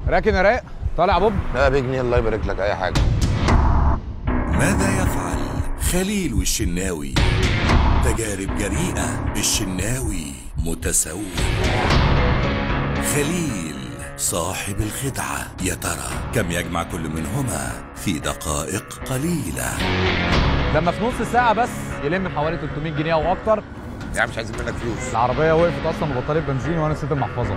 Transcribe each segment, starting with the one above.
راكن يا رايق، طالع يا بوب. لا بجنيه الله يبارك لك اي حاجه. ماذا يفعل خليل والشناوي؟ تجارب جريئة، الشناوي متسول. خليل صاحب الخدعة، يا ترى كم يجمع كل منهما في دقائق قليلة؟ لما في نص ساعة بس يلم حوالي 300 جنيه أو أكتر. يعني مش عايزين منك فلوس. العربية وقفت أصلا ببطارية بنزين وأنا نسيت المحفظة.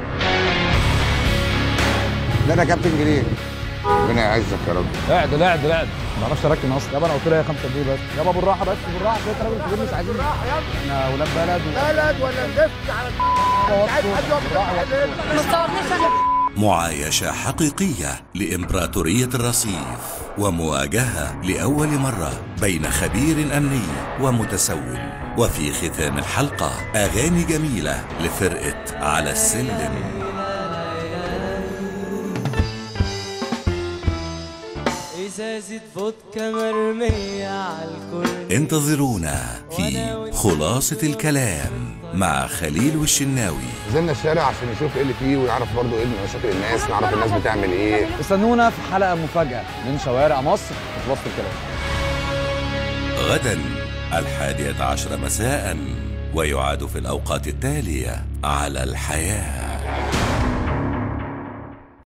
لا ده كابتن جنيه. ربنا يعزك يا رب. اعدل اعدل اعدل، ما بعرفش اركن اصلا. يابا انا قلت له هي 5 جنيه بس. يابا بالراحة بس بالراحة كده، انت راجل كبير مش عايزين بالراحة. يابا احنا ولاد بلد ولا نلف على عايز حد يقف. ما تصورنيش. معايشة حقيقية لإمبراطورية الرصيف، ومواجهة لأول مرة بين خبير أمني ومتسول. وفي ختام الحلقة أغاني جميلة لفرقة على السلم. ازازة فودكا مرمية على الكل. انتظرونا في خلاصة الكلام مع خليل والشناوي. نزلنا الشارع عشان نشوف ايه اللي فيه ونعرف برضه ايه مشاكل الناس، نعرف الناس بتعمل ايه. استنونا في حلقة مفاجأة من شوارع مصر في وسط الكلام. غدا 11 مساء، ويعاد في الأوقات التالية على الحياة.